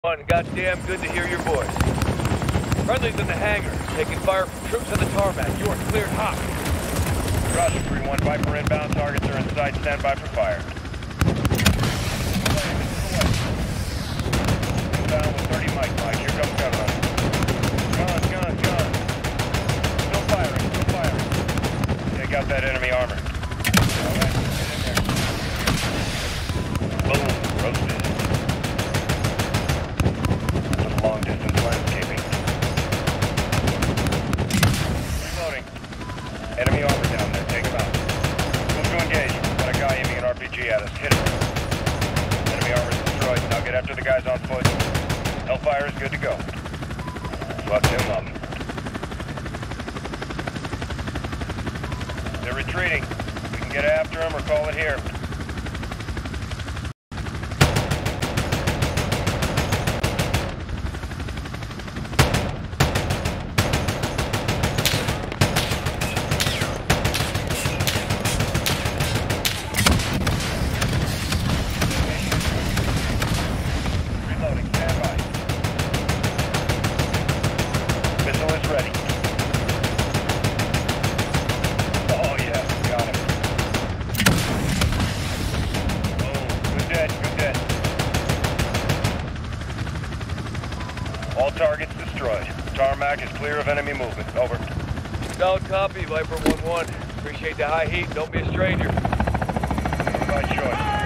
Goddamn good to hear your voice. Friendly's in the hangar, taking fire from troops on the tarmac. You are cleared hot. Roger, 3-1 Viper inbound. Targets are in sight. Stand by for fire. Down with 30 Mike. Here comes gunrunner. Gun. Still firing. Take out that enemy armor. All right, get in there. Boom, roasted. Some long-distance landscaping. Reloading. Enemy armor down there. Take him out. Move to engage. Got a guy aiming an RPG at us. Hit him. Enemy armor is destroyed. Now get after the guys on foot. Hellfire is good to go. Fuck him up. They're retreating. We can get after them or call it here. All targets destroyed. Tarmac is clear of enemy movement. Over. Solid copy, Viper 1-1. Appreciate the high heat. Don't be a stranger. By choice.